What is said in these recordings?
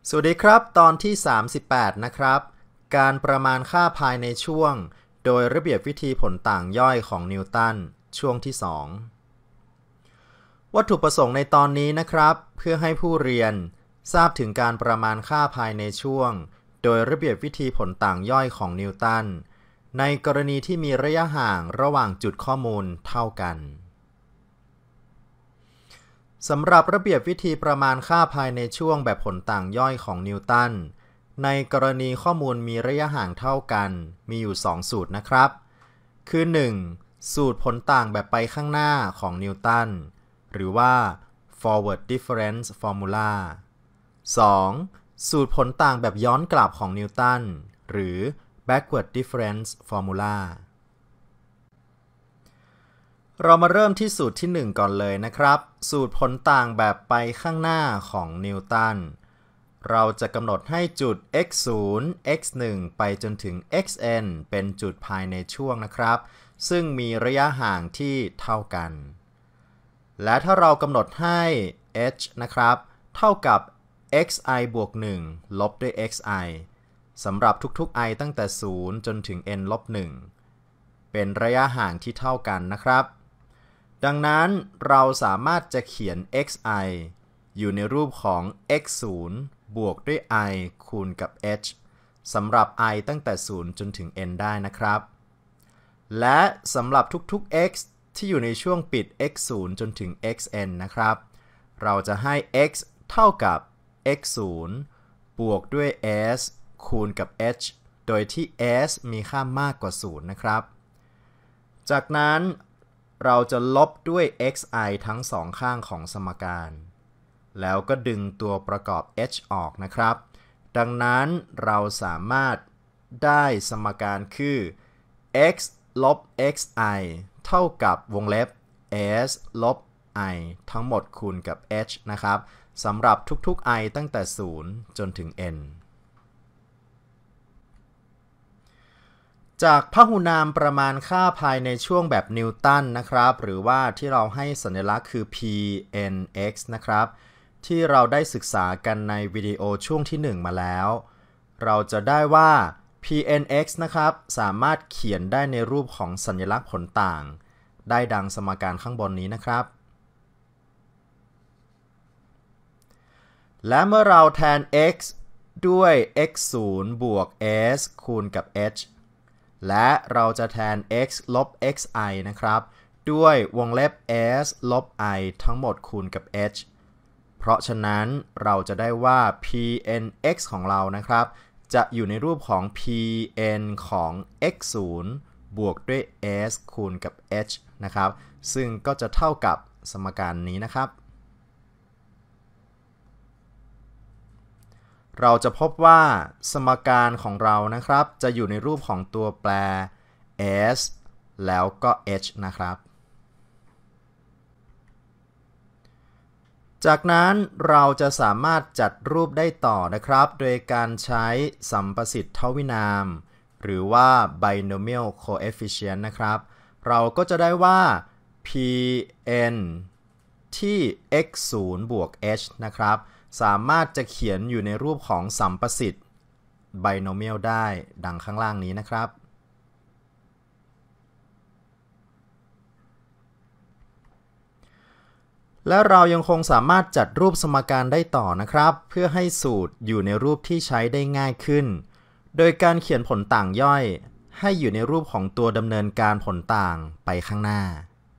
สวัสดีครับตอนที่38นะครับการประมาณค่าภายในช่วงโดยระเบียบวิธีผลต่างย่อยของนิวตันช่วงที่2วัตถุประสงค์ในตอนนี้นะครับเพื่อให้ผู้เรียนทราบถึงการประมาณค่าภายในช่วงโดยระเบียบวิธีผลต่างย่อยของนิวตันในกรณีที่มีระยะห่างระหว่างจุดข้อมูลเท่ากันสำหรับระเบียบวิธีประมาณค่าภายในช่วงแบบผลต่างย่อยของนิวตันในกรณีข้อมูลมีระยะห่างเท่ากันมีอยู่2สูตรนะครับคือ 1. สูตรผลต่างแบบไปข้างหน้าของนิวตันหรือว่า forward difference formula 2. สูตรผลต่างแบบย้อนกลับของนิวตันหรือ backward difference formulaเรามาเริ่มที่สูตรที่1ก่อนเลยนะครับสูตรผลต่างแบบไปข้างหน้าของนิวตันเราจะกำหนดให้จุด x0 x1 ไปจนถึง xn เป็นจุดภายในช่วงนะครับซึ่งมีระยะห่างที่เท่ากันและถ้าเรากำหนดให้ h นะครับเท่ากับ xi บวก1ลบด้วย xi สำหรับทุกๆ i ตั้งแต่0จนถึง n ลบ1เป็นระยะห่างที่เท่ากันนะครับดังนั้นเราสามารถจะเขียน xi อยู่ในรูปของ x0 บวกด้วย i คูณกับ h สำหรับ i ตั้งแต่0จนถึง n ได้นะครับและสำหรับทุกๆ x ที่อยู่ในช่วงปิด x0 จนถึง xn นะครับเราจะให้ x เท่ากับ x0 บวกด้วย s คูณกับ h โดยที่ s มีค่ามากกว่า0นะครับจากนั้นเราจะลบด้วย xi ทั้งสองข้างของสมการแล้วก็ดึงตัวประกอบ h ออกนะครับดังนั้นเราสามารถได้สมการคือ x ลบ xi เท่ากับวงเล็บ s ลบ i ทั้งหมดคูณกับ h นะครับสำหรับทุกๆ i ตั้งแต่0จนถึง nจากพหุนามประมาณค่าภายในช่วงแบบนิวตันนะครับหรือว่าที่เราให้สัญลักษณ์คือ pnx นะครับที่เราได้ศึกษากันในวิดีโอช่วงที่1มาแล้วเราจะได้ว่า pnx นะครับสามารถเขียนได้ในรูปของสัญลักษณ์ผลต่างได้ดังสมการข้างบนนี้นะครับและเมื่อเราแทน x ด้วย x0 บวก s คูณกับ hและเราจะแทน x ลบ xi นะครับด้วยวงเล็บ s ลบ i ทั้งหมดคูณกับ h เพราะฉะนั้นเราจะได้ว่า pnx ของเรานะครับจะอยู่ในรูปของ pn ของ x0 บวกด้วย s คูณกับ h นะครับซึ่งก็จะเท่ากับสมการนี้นะครับเราจะพบว่าสมการของเรานะครับจะอยู่ในรูปของตัวแปร s แล้วก็ h นะครับจากนั้นเราจะสามารถจัดรูปได้ต่อนะครับโดยการใช้สัมประสิทธิ์ทวินามหรือว่า binomial coefficient นะครับเราก็จะได้ว่า pn ที่ x0 บวก h นะครับสามารถจะเขียนอยู่ในรูปของสัมประสิทธิ์ binomial ได้ดังข้างล่างนี้นะครับและเรายังคงสามารถจัดรูปสมการได้ต่อนะครับเพื่อให้สูตรอยู่ในรูปที่ใช้ได้ง่ายขึ้นโดยการเขียนผลต่างย่อยให้อยู่ในรูปของตัวดำเนินการผลต่างไปข้างหน้า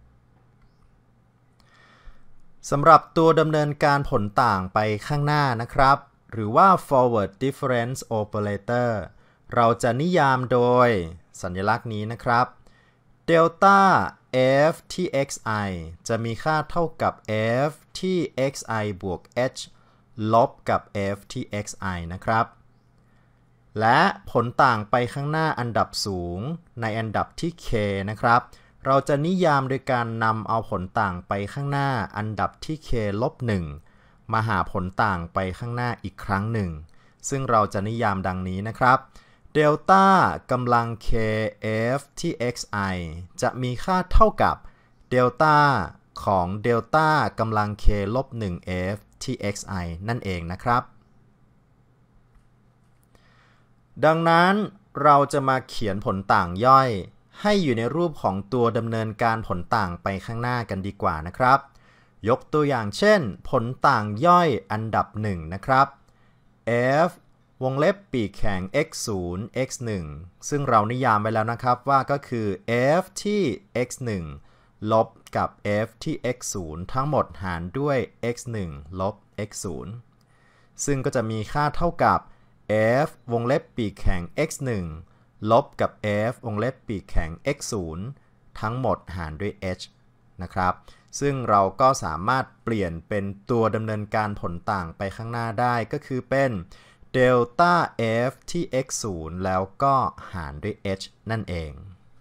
สำหรับตัวดำเนินการผลต่างไปข้างหน้านะครับหรือว่า forward difference operator เราจะนิยามโดยสัญลักษณ์นี้นะครับ delta f ที่ xi จะมีค่าเท่ากับ f ที่ xi บวก h ลบกับ f ที่ xi นะครับและผลต่างไปข้างหน้าอันดับสูงในอันดับที่ k นะครับเราจะนิยามโดยการนำเอาผลต่างไปข้างหน้าอันดับที่ k ลบ1มาหาผลต่างไปข้างหน้าอีกครั้งหนึ่งซึ่งเราจะนิยามดังนี้นะครับเดลต้ากำลัง kf ที่ xi จะมีค่าเท่ากับเดลต้าของเดลต้ากำลัง k ลบ 1f ที่ xi นั่นเองนะครับดังนั้นเราจะมาเขียนผลต่างย่อยให้อยู่ในรูปของตัวดำเนินการผลต่างไปข้างหน้ากันดีกว่านะครับยกตัวอย่างเช่นผลต่างย่อยอันดับ1นะครับ f วงเล็บปีกแข็ง x 0 x 1ซึ่งเรานิยามไว้แล้วนะครับว่าก็คือ f ที่ x 1ลบกับ f ที่ x 0ทั้งหมดหารด้วย x 1ลบ x 0ซึ่งก็จะมีค่าเท่ากับ f วงเล็บปีกแข็ง x 1ลบกับ f วงเล็บปีกแข็ง x 0ทั้งหมดหารด้วย h นะครับซึ่งเราก็สามารถเปลี่ยนเป็นตัวดำเนินการผลต่างไปข้างหน้าได้ก็คือเป็นเดลต้า f ที่ x 0แล้วก็หารด้วย h นั่นเอง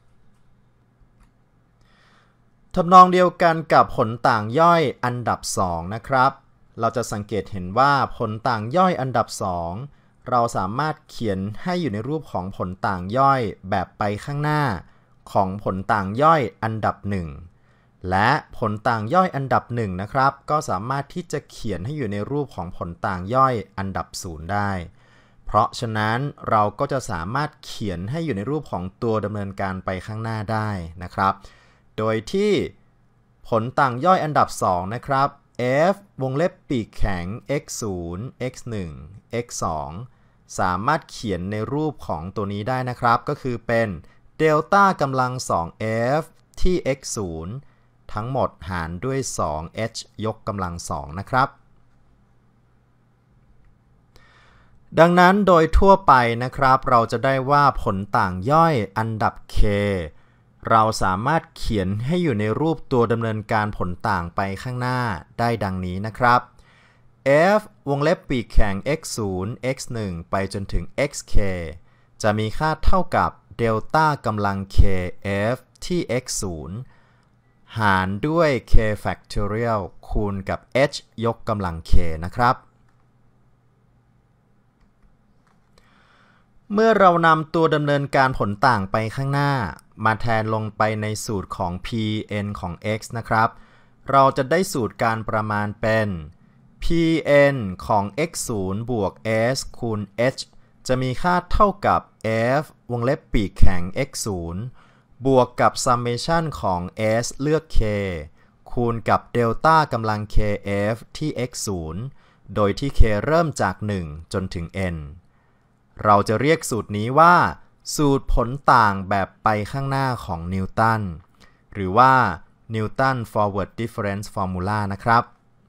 ทำนองเดียวกันกับผลต่างย่อยอันดับ2นะครับเราจะสังเกตเห็นว่าผลต่างย่อยอันดับ2เราสามารถเขียนให้อยู่ในรูปของผลต่างย่อยแบบไปข้างหน้าของผลต่างย่อยอันดับ1และผลต่างย่อยอันดับ1นะครับก็สามารถที่จะเขียนให้อยู่ในรูปของผลต่างย่อยอันดับ0ได้เพราะฉะนั้นเราก็จะสามารถเขียนให้อยู่ในรูปของตัวดำเนินการไปข้างหน้าได้นะครับโดยที่ผลต่างย่อยอันดับ2นะครับ f วงเล็บปีกแข็ง x 0 x 1 x 2สามารถเขียนในรูปของตัวนี้ได้นะครับก็คือเป็นเดลต้ากำลัง 2f ที่ x 0ทั้งหมดหารด้วย 2h ยกกำลัง2นะครับดังนั้นโดยทั่วไปนะครับเราจะได้ว่าผลต่างย่อยอันดับ k เราสามารถเขียนให้อยู่ในรูปตัวดำเนินการผลต่างไปข้างหน้าได้ดังนี้นะครับ f วงเล็บปีกแข็ง x 0 x 1ไปจนถึง xk จะมีค่าเท่ากับเดลต้ากำลัง k f ที่ x 0หารด้วย k factorial คูณกับ h ยกกำลัง k นะครับเมื่อเรานำตัวดำเนินการผลต่างไปข้างหน้ามาแทนลงไปในสูตรของ pn ของ x นะครับเราจะได้สูตรการประมาณเป็น pn ของ x 0บวก s คูณ h จะมีค่าเท่ากับ f วงเล็บปีกแข็ง x 0บวกกับ summation ของ s เลือก k คูณกับเดลต้ากำลัง kf ที่ x 0โดยที่ k เริ่มจาก1จนถึง nเราจะเรียกสูตรนี้ว่าสูตรผลต่างแบบไปข้างหน้าของนิวตันหรือว่า Newton Forward Difference Formula นะครับ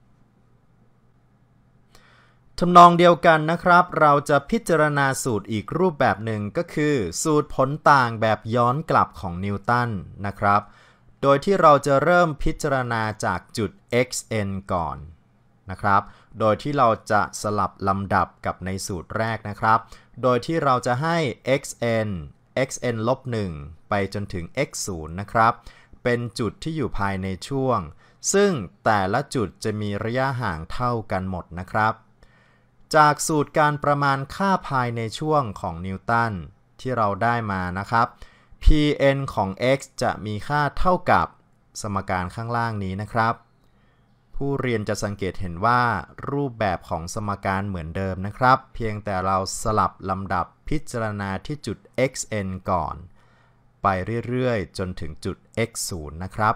ทำนองเดียวกันนะครับเราจะพิจารณาสูตรอีกรูปแบบหนึ่งก็คือสูตรผลต่างแบบย้อนกลับของนิวตันนะครับโดยที่เราจะเริ่มพิจารณาจากจุด xn ก่อนนะครับโดยที่เราจะสลับลำดับกับในสูตรแรกนะครับโดยที่เราจะให้ xn ลบ1ไปจนถึง x 0นะครับเป็นจุดที่อยู่ภายในช่วงซึ่งแต่ละจุดจะมีระยะห่างเท่ากันหมดนะครับจากสูตรการประมาณค่าภายในช่วงของนิวตันที่เราได้มานะครับ pn ของ x จะมีค่าเท่ากับสมการข้างล่างนี้นะครับผู้เรียนจะสังเกตเห็นว่ารูปแบบของสมการเหมือนเดิมนะครับเพียงแต่เราสลับลำดับพิจารณาที่จุด xn ก่อนไปเรื่อยๆจนถึงจุด x 0นะครับ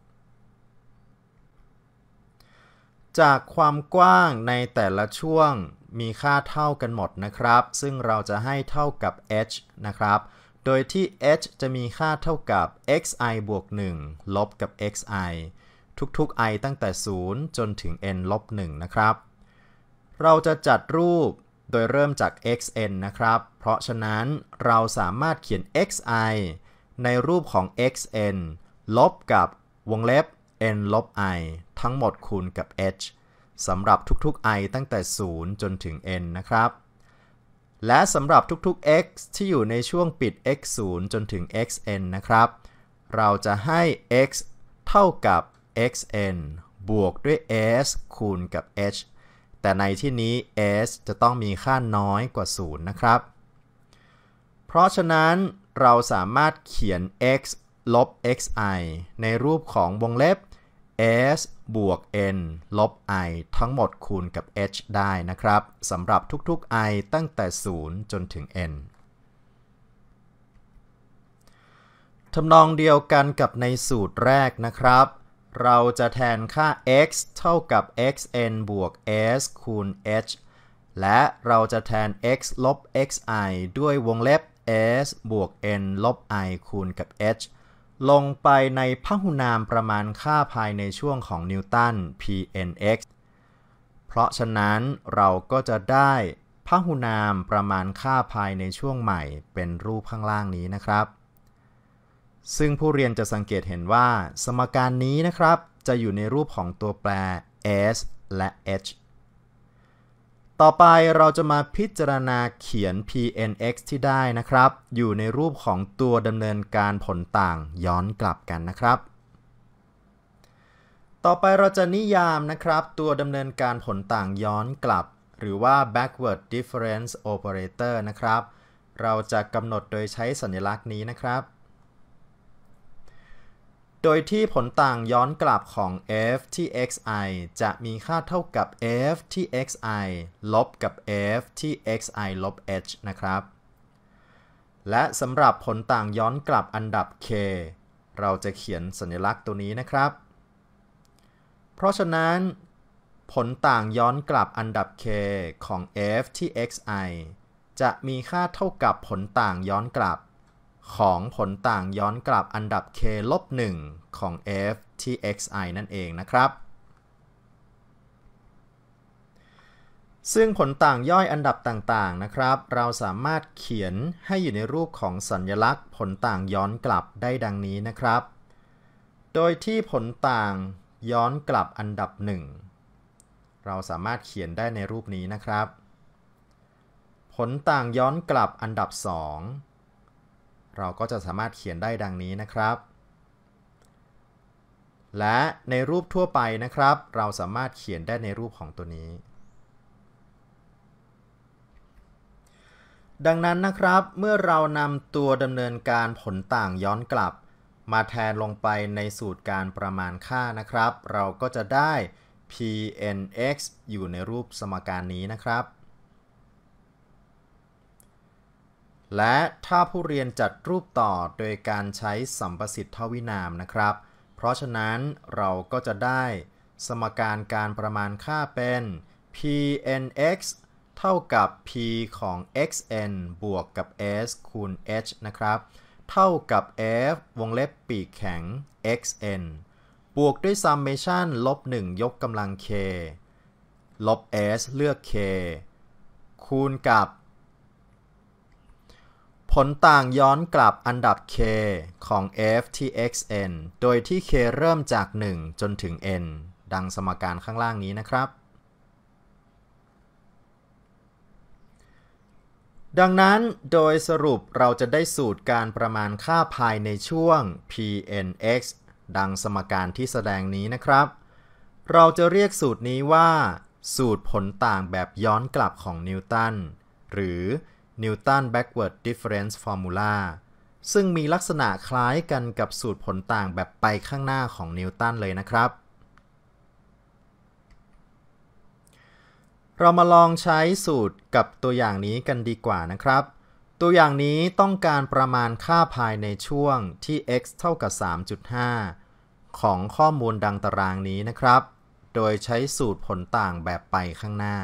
จากความกว้างในแต่ละช่วงมีค่าเท่ากันหมดนะครับซึ่งเราจะให้เท่ากับ h นะครับโดยที่ h จะมีค่าเท่ากับ xi บวก1ลบกับ xiทุกๆ i ตั้งแต่0จนถึง n ลบ1นะครับเราจะจัดรูปโดยเริ่มจาก xn นะครับเพราะฉะนั้นเราสามารถเขียน xi ในรูปของ xn ลบกับวงเล็บ n ลบ i ทั้งหมดคูณกับ h สำหรับทุกๆ i ตั้งแต่0จนถึง n นะครับและสำหรับทุกๆ x ที่อยู่ในช่วงปิด x 0จนถึง xn นะครับเราจะให้ x เท่ากับ xn บวกด้วย s คูณกับ h แต่ในที่นี้ s จะต้องมีค่าน้อยกว่า0นะครับเพราะฉะนั้นเราสามารถเขียน x ลบ xi ในรูปของวงเล็บ s บวก n ลบ i ทั้งหมดคูณกับ h ได้นะครับสำหรับทุกๆ i ตั้งแต่0จนถึง n ทำนองเดียวกันกับในสูตรแรกนะครับเราจะแทนค่า x เท่ากับ xn บวก s คูณ h และเราจะแทน x ลบ xi ด้วยวงเล็บ s บวก n ลบ i คูณกับ h ลงไปในพหุนามประมาณค่าภายในช่วงของนิวตัน pnx เพราะฉะนั้นเราก็จะได้พหุนามประมาณค่าภายในช่วงใหม่เป็นรูปข้างล่างนี้นะครับซึ่งผู้เรียนจะสังเกตเห็นว่าสมการนี้นะครับจะอยู่ในรูปของตัวแปร s และ h ต่อไปเราจะมาพิจารณาเขียน pnx ที่ได้นะครับอยู่ในรูปของตัวดำเนินการผลต่างย้อนกลับกันนะครับต่อไปเราจะนิยามนะครับตัวดำเนินการผลต่างย้อนกลับหรือว่า backward difference operator นะครับเราจะกำหนดโดยใช้สัญลักษณ์นี้นะครับโดยที่ผลต่างย้อนกลับของ f ที่ xi จะมีค่าเท่ากับ f ที่ xi ลบกับ f ที่ xi ลบ h นะครับและสำหรับผลต่างย้อนกลับอันดับ k เราจะเขียนสัญลักษณ์ตัวนี้นะครับเพราะฉะนั้นผลต่างย้อนกลับอันดับ k ของ f ที่ xi จะมีค่าเท่ากับผลต่างย้อนกลับของผลต่างย้อนกลับอันดับ k ลบ 1 ของ f ที่ xi นั่นเองนะครับซึ่งผลต่างย่อยอันดับต่างๆนะครับเราสามารถเขียนให้อยู่ในรูปของสัญลักษณ์ผลต่างย้อนกลับได้ดังนี้นะครับโดยที่ผลต่างย้อนกลับอันดับ 1เราสามารถเขียนได้ในรูปนี้นะครับผลต่างย้อนกลับอันดับ 2เราก็จะสามารถเขียนได้ดังนี้นะครับและในรูปทั่วไปนะครับเราสามารถเขียนได้ในรูปของตัวนี้ดังนั้นนะครับเมื่อเรานำตัวดำเนินการผลต่างย้อนกลับมาแทนลงไปในสูตรการประมาณค่านะครับเราก็จะได้ pnx อยู่ในรูปสมการนี้นะครับและถ้าผู้เรียนจัดรูปต่อโดยการใช้สัมประสิทธิ์ทวินามนะครับเพราะฉะนั้นเราก็จะได้สมการการประมาณค่าเป็น pnx เท่ากับ p ของ xn บวกกับ s คูณ h นะครับเท่ากับ f วงเล็บปีกแข็ง xn บวกด้วย summation ลบ 1 ยกกำลัง k ลบ s เลือก k คูณกับผลต่างย้อนกลับอันดับ k ของ f ที่ xn โดยที่ k เริ่มจาก 1 จนถึง n ดังสมการข้างล่างนี้นะครับดังนั้นโดยสรุปเราจะได้สูตรการประมาณค่าภายในช่วง pnx ดังสมการที่แสดงนี้นะครับเราจะเรียกสูตรนี้ว่าสูตรผลต่างแบบย้อนกลับของนิวตันหรือนิวตัน backward difference formula ซึ่งมีลักษณะคล้ายกันกับสูตรผลต่างแบบไปข้างหน้าของนิวตันเลยนะครับเรามาลองใช้สูตรกับตัวอย่างนี้กันดีกว่านะครับตัวอย่างนี้ต้องการประมาณค่าภายในช่วงที่ x เท่ากับ 3.5 ของข้อมูลดังตารางนี้นะครับโดยใช้สูตรผลต่างแบบไปข้างหน้า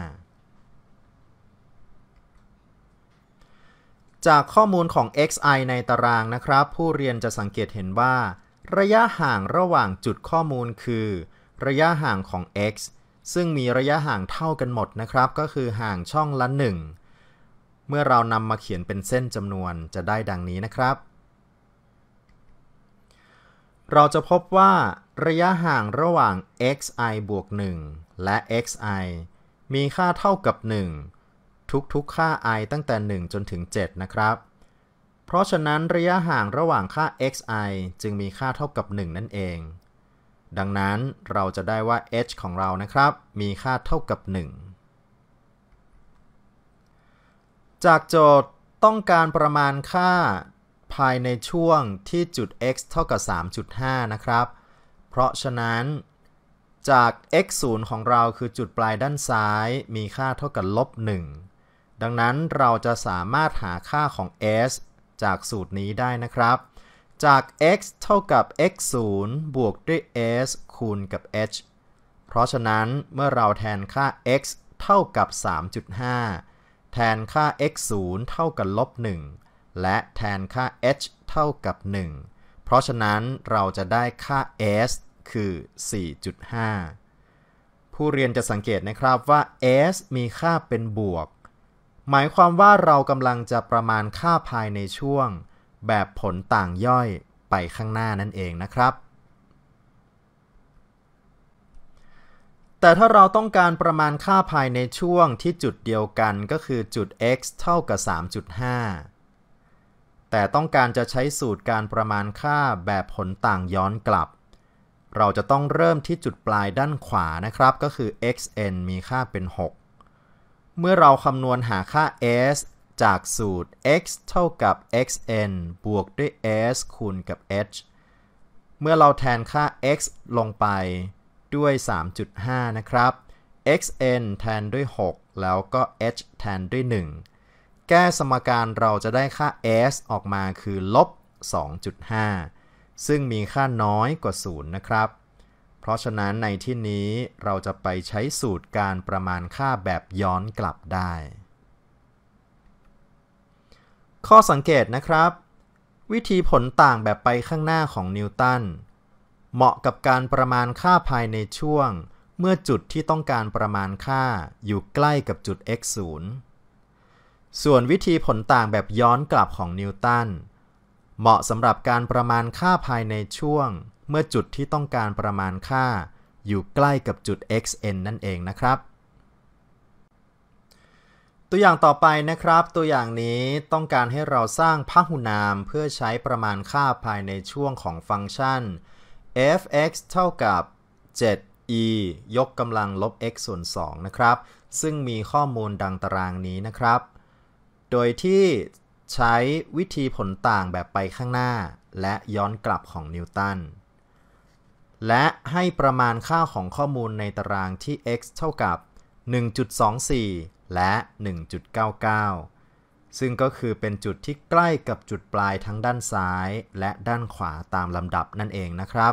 จากข้อมูลของ xi ในตารางนะครับผู้เรียนจะสังเกตเห็นว่าระยะห่างระหว่างจุดข้อมูลคือระยะห่างของ x ซึ่งมีระยะห่างเท่ากันหมดนะครับก็คือห่างช่องละ 1เมื่อเรานำมาเขียนเป็นเส้นจำนวนจะได้ดังนี้นะครับเราจะพบว่าระยะห่างระหว่าง xi บวก 1 และ xi มีค่าเท่ากับ 1ทุกค่า i ตั้งแต่ 1 จนถึง 7 นะครับเพราะฉะนั้นระยะห่างระหว่างค่า xi จึงมีค่าเท่ากับ 1 นั่นเองดังนั้นเราจะได้ว่า h ของเรานะครับมีค่าเท่ากับ 1จากโจทย์ต้องการประมาณค่าภายในช่วงที่จุด x เท่ากับ 3.5 นะครับเพราะฉะนั้นจาก x0 ของเราคือจุดปลายด้านซ้ายมีค่าเท่ากับลบ 1ดังนั้นเราจะสามารถหาค่าของ s จากสูตรนี้ได้นะครับจาก x เท่ากับ x0 บวกด้วย s คูณกับ h เพราะฉะนั้นเมื่อเราแทนค่า x เท่ากับ 3.5 แทนค่า x0 เท่ากับ-1 และแทนค่า h เท่ากับ 1 เพราะฉะนั้นเราจะได้ค่า s คือ 4.5 ผู้เรียนจะสังเกตนะครับว่า s มีค่าเป็นบวกหมายความว่าเรากำลังจะประมาณค่าภายในช่วงแบบผลต่างย่อยไปข้างหน้านั่นเองนะครับแต่ถ้าเราต้องการประมาณค่าภายในช่วงที่จุดเดียวกันก็คือจุด x เท่ากับ 3.5 แต่ต้องการจะใช้สูตรการประมาณค่าแบบผลต่างย้อนกลับเราจะต้องเริ่มที่จุดปลายด้านขวานะครับก็คือ xn มีค่าเป็น 6 เมื่อเราคำนวณหาค่า s จากสูตร x เท่ากับ xn บวกด้วย s คูณกับ h เมื่อเราแทนค่า x ลงไปด้วย 3.5 นะครับ xn แทนด้วย 6 แล้วก็ h แทนด้วย 1 แก้สมการเราจะได้ค่า s ออกมาคือลบ 2.5 ซึ่งมีค่าน้อยกว่า 0 นะครับเพราะฉะนั้นในที่นี้เราจะไปใช้สูตรการประมาณค่าแบบย้อนกลับได้ข้อสังเกตนะครับวิธีผลต่างแบบไปข้างหน้าของนิวตันเหมาะกับการประมาณค่าภายในช่วงเมื่อจุดที่ต้องการประมาณค่าอยู่ใกล้กับจุด x0 ส่วนวิธีผลต่างแบบย้อนกลับของนิวตันเหมาะสำหรับการประมาณค่าภายในช่วงเมื่อจุดที่ต้องการประมาณค่าอยู่ใกล้กับจุด xn นั่นเองนะครับตัวอย่างต่อไปนะครับตัวอย่างนี้ต้องการให้เราสร้างพหุนามเพื่อใช้ประมาณค่าภายในช่วงของฟังก์ชัน f(x) เท่ากับ 7e ยกกำลังลบ x ส่วน 2 นะครับซึ่งมีข้อมูลดังตารางนี้นะครับโดยที่ใช้วิธีผลต่างแบบไปข้างหน้าและย้อนกลับของนิวตันและให้ประมาณค่าของข้อมูลในตารางที่ x เท่ากับ 1.24 และ 1.99 ซึ่งก็คือเป็นจุดที่ใกล้กับจุดปลายทั้งด้านซ้ายและด้านขวาตามลำดับนั่นเองนะครับ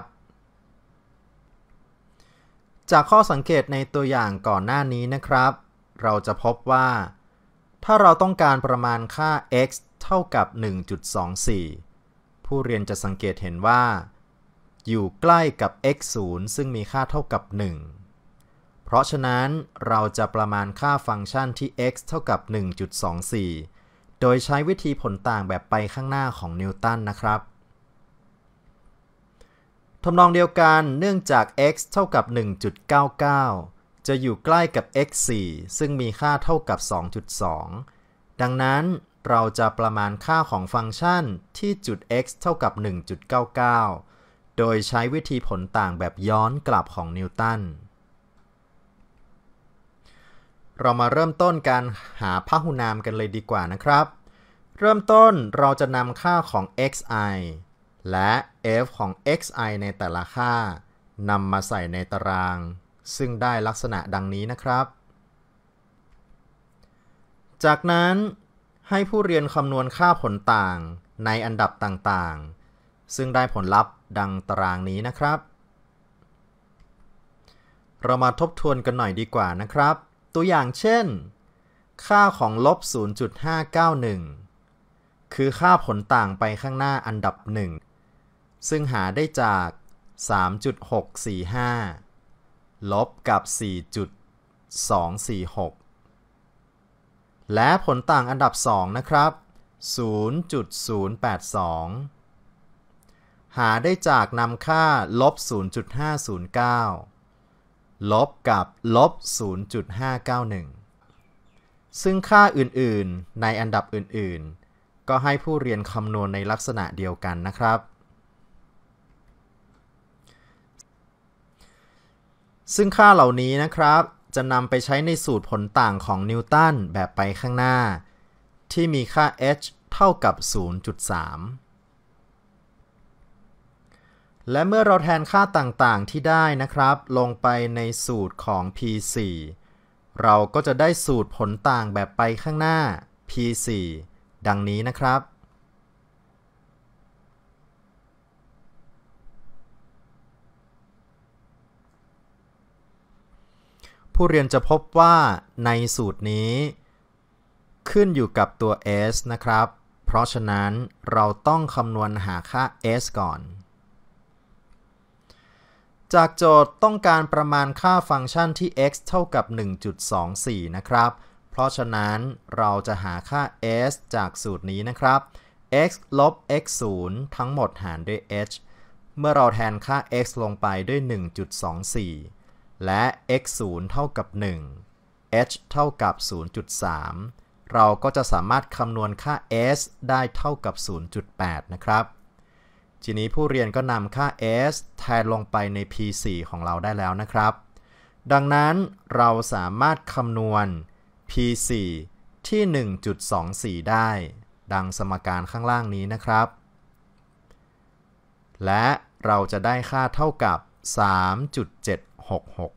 จากข้อสังเกตในตัวอย่างก่อนหน้านี้นะครับเราจะพบว่าถ้าเราต้องการประมาณค่า x เท่ากับ 1.24 ผู้เรียนจะสังเกตเห็นว่าอยู่ใกล้กับ x0 ซึ่งมีค่าเท่ากับ 1 เพราะฉะนั้นเราจะประมาณค่าฟังก์ชันที่ x เท่ากับ 1.24 โดยใช้วิธีผลต่างแบบไปข้างหน้าของนิวตันนะครับทำนองเดียวกันเนื่องจาก x เท่ากับ 1.99 จะอยู่ใกล้กับ x4 ซึ่งมีค่าเท่ากับ 2.2 ดังนั้นเราจะประมาณค่าของฟังก์ชันที่จุด x เท่ากับ 1.99 โดยใช้วิธีผลต่างแบบย้อนกลับของนิวตันเรามาเริ่มต้นการหาพหุนามกันเลยดีกว่านะครับเริ่มต้นเราจะนำค่าของ xi และ f ของ xi ในแต่ละค่านำมาใส่ในตารางซึ่งได้ลักษณะดังนี้นะครับจากนั้นให้ผู้เรียนคำนวณค่าผลต่างในอันดับต่างๆซึ่งได้ผลลัพธ์ดังตารางนี้นะครับเรามาทบทวนกันหน่อยดีกว่านะครับตัวอย่างเช่นค่าของลบ 0.591 คือค่าผลต่างไปข้างหน้าอันดับ 1 ซึ่งหาได้จาก 3.645 ลบกับ 4.246 และผลต่างอันดับ 2 นะครับ 0.082 หาได้จากนำค่าลบ 0.509 ลบกับลบ 0.591 ซึ่งค่าอื่นๆในอันดับอื่นๆก็ให้ผู้เรียนคำนวณในลักษณะเดียวกันนะครับซึ่งค่าเหล่านี้นะครับจะนำไปใช้ในสูตรผลต่างของนิวตันแบบไปข้างหน้าที่มีค่า h เท่ากับ 0.3 และเมื่อเราแทนค่าต่างๆที่ได้นะครับลงไปในสูตรของ p4 เราก็จะได้สูตรผลต่างแบบไปข้างหน้า p4 ดังนี้นะครับผู้เรียนจะพบว่าในสูตรนี้ขึ้นอยู่กับตัว s นะครับเพราะฉะนั้นเราต้องคำนวณหาค่า s ก่อนจากโจทย์ต้องการประมาณค่าฟังก์ชันที่ x เท่ากับ 1.24 นะครับเพราะฉะนั้นเราจะหาค่า s จากสูตรนี้นะครับ x ลบ x 0ทั้งหมดหารด้วย h เมื่อเราแทนค่า x ลงไปด้วย 1.24 และ x 0เท่ากับ 1 h เท่ากับ 0.3 เราก็จะสามารถคำนวณค่า s ได้เท่ากับ 0.8 นะครับทีนี้ผู้เรียนก็นำค่า s แทนลงไปใน p4 ของเราได้แล้วนะครับดังนั้นเราสามารถคำนวณ p4 ที่ 1.24 ได้ดังสมการข้างล่างนี้นะครับและเราจะได้ค่าเท่ากับ 3.766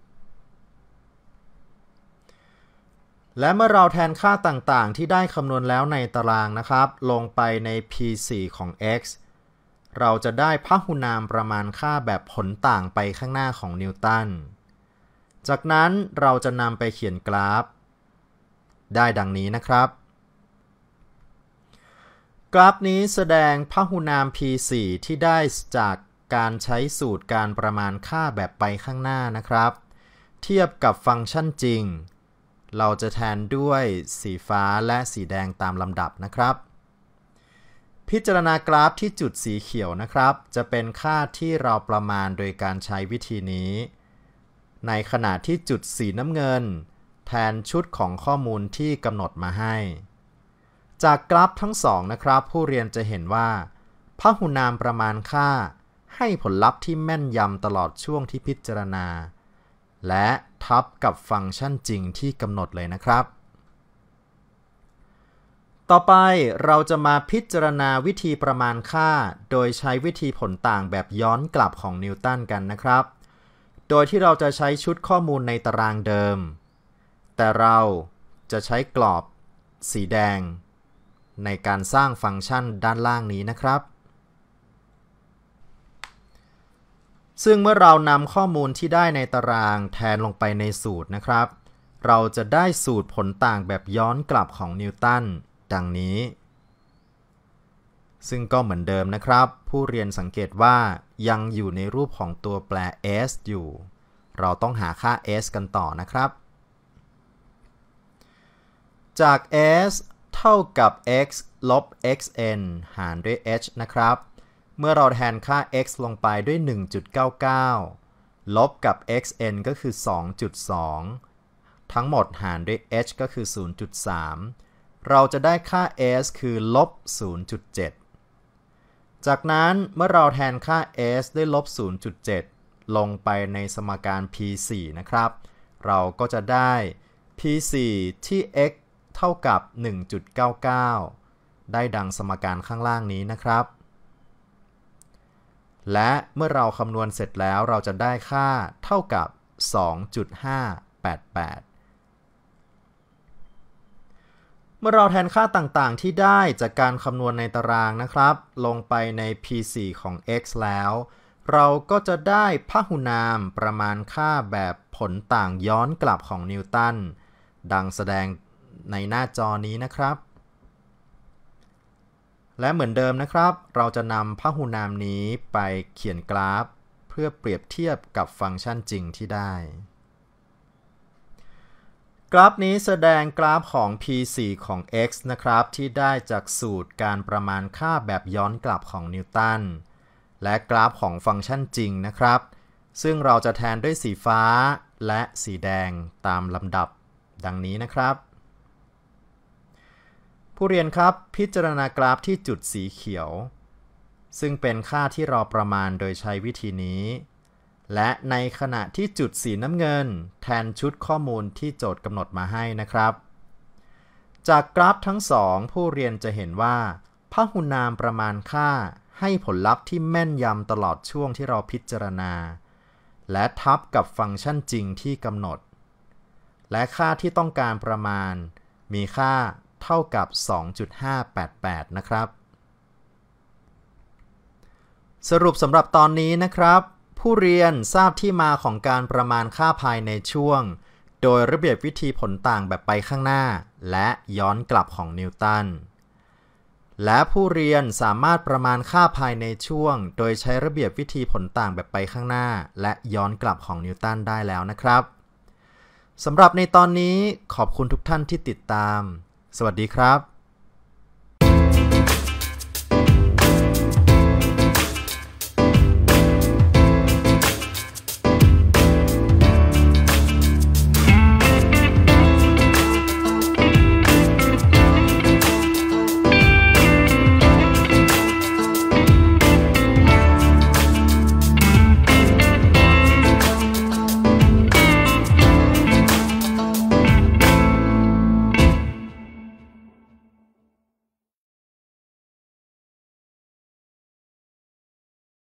และเมื่อเราแทนค่าต่างๆที่ได้คำนวณแล้วในตารางนะครับลงไปใน p4 ของ x เราจะได้พหุนามประมาณค่าแบบผลต่างไปข้างหน้าของนิวตันจากนั้นเราจะนำไปเขียนกราฟได้ดังนี้นะครับกราฟนี้แสดงพหุนาม p4 ที่ได้จากการใช้สูตรการประมาณค่าแบบไปข้างหน้านะครับเทียบกับฟังก์ชันจริงเราจะแทนด้วยสีฟ้าและสีแดงตามลำดับนะครับพิจารณากราฟที่จุดสีเขียวนะครับจะเป็นค่าที่เราประมาณโดยการใช้วิธีนี้ในขณะที่จุดสีน้ำเงินแทนชุดของข้อมูลที่กำหนดมาให้จากกราฟทั้งสองนะครับผู้เรียนจะเห็นว่าพหุนามประมาณค่าให้ผลลัพธ์ที่แม่นยำตลอดช่วงที่พิจารณาและทับกับฟังก์ชันจริงที่กำหนดเลยนะครับต่อไปเราจะมาพิจารณาวิธีประมาณค่าโดยใช้วิธีผลต่างแบบย้อนกลับของนิวตันกันนะครับโดยที่เราจะใช้ชุดข้อมูลในตารางเดิมแต่เราจะใช้กรอบสีแดงในการสร้างฟังก์ชันด้านล่างนี้นะครับซึ่งเมื่อเรานำข้อมูลที่ได้ในตารางแทนลงไปในสูตรนะครับเราจะได้สูตรผลต่างแบบย้อนกลับของนิวตันดังนี้ซึ่งก็เหมือนเดิมนะครับผู้เรียนสังเกตว่ายังอยู่ในรูปของตัวแปร s อยู่เราต้องหาค่า s กันต่อนะครับจาก s เท่ากับ x ลบ xn หารด้วย h นะครับเมื่อเราแทนค่า x ลงไปด้วย 1.99 ลบกับ xn ก็คือ 2.2 ทั้งหมดหารด้วย h ก็คือ 0.3 เราจะได้ค่า s คือลบ 0.7 จากนั้นเมื่อเราแทนค่า s ด้วยลบ 0.7 ลงไปในสมการ p4 นะครับเราก็จะได้ p4 ที่ x เท่ากับ 1.99 ได้ดังสมการข้างล่างนี้นะครับและเมื่อเราคำนวณเสร็จแล้วเราจะได้ค่าเท่ากับ 2.588 เมื่อเราแทนค่าต่างๆที่ได้จากการคำนวณในตารางนะครับลงไปใน p4 ของ x แล้วเราก็จะได้พหุนามประมาณค่าแบบผลต่างย้อนกลับของนิวตันดังแสดงในหน้าจอนี้นะครับและเหมือนเดิมนะครับเราจะนำพหุนามนี้ไปเขียนกราฟเพื่อเปรียบเทียบกับฟังก์ชันจริงที่ได้กราฟนี้แสดงกราฟของ p4 ของ x นะครับที่ได้จากสูตรการประมาณค่าแบบย้อนกลับของนิวตันและกราฟของฟังก์ชันจริงนะครับซึ่งเราจะแทนด้วยสีฟ้าและสีแดงตามลำดับดังนี้นะครับผู้เรียนครับพิจารณากราฟที่จุดสีเขียวซึ่งเป็นค่าที่เราประมาณโดยใช้วิธีนี้และในขณะที่จุดสีน้ำเงินแทนชุดข้อมูลที่โจทย์กำหนดมาให้นะครับจากกราฟทั้งสองผู้เรียนจะเห็นว่าพหุนามประมาณค่าให้ผลลัพธ์ที่แม่นยำตลอดช่วงที่เราพิจารณาและทับกับฟังก์ชันจริงที่กำหนดและค่าที่ต้องการประมาณมีค่าเท่ากับ 2.588 นะครับสรุปสำหรับตอนนี้นะครับผผู้เรียนทราบที่มาของการประมาณค่าภายในช่วงโดยระเบียบวิธีผลต่างแบบไปข้างหน้าและย้อนกลับของนิวตันและผู้เรียนสามารถประมาณค่าภายในช่วงโดยใช้ระเบียบวิธีผลต่างแบบไปข้างหน้าและย้อนกลับของนิวตันได้แล้วนะครับสำหรับในตอนนี้ขอบคุณทุกท่านที่ติดตามสวัสดีครับ